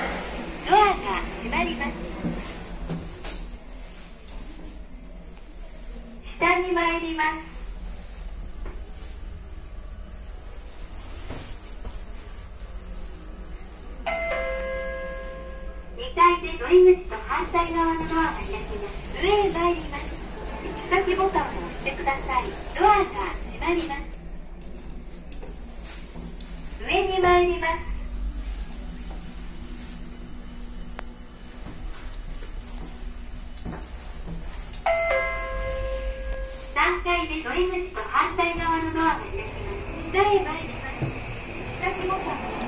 ドアが閉まります。下に参ります。2階で出入り口と反対側のドアが開きます。上へ参ります。行き先ボタンを押してください。ドアが閉まります。上に参ります。3階で出入り口と反対側のドアが開きます。下へ参ります。行き先ボタンを